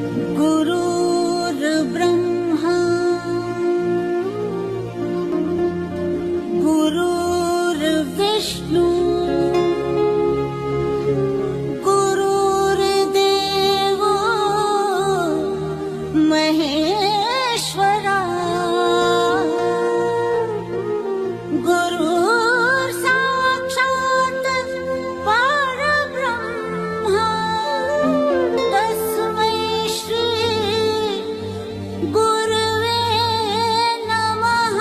गुरुर्ब्रह्मा गुरुर्विष्णु गुरुर्देवो महेश्वरा गुरुर् साक्षात् परब्रह्मा तस्मै श्री गुरुवे नमः।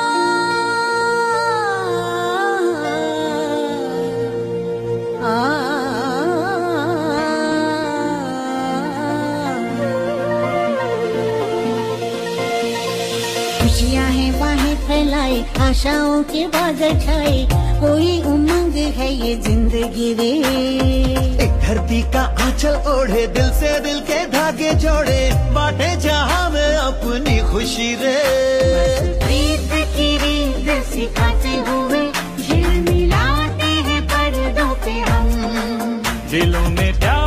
खुशियाँ हैं बाहें फैलाए, आशाओं के बादल छाए, कोई उमंग है ये जिंदगी रे। एक धरती का आंचल ओढ़े, दिल से दिल के धागे जोड़े, बांटे जहां में अपनी खुशी रे। प्रीत की रीत सिखाते हुए झिलमिलाते हैं पर्दों पे हम, दिलों में प्यार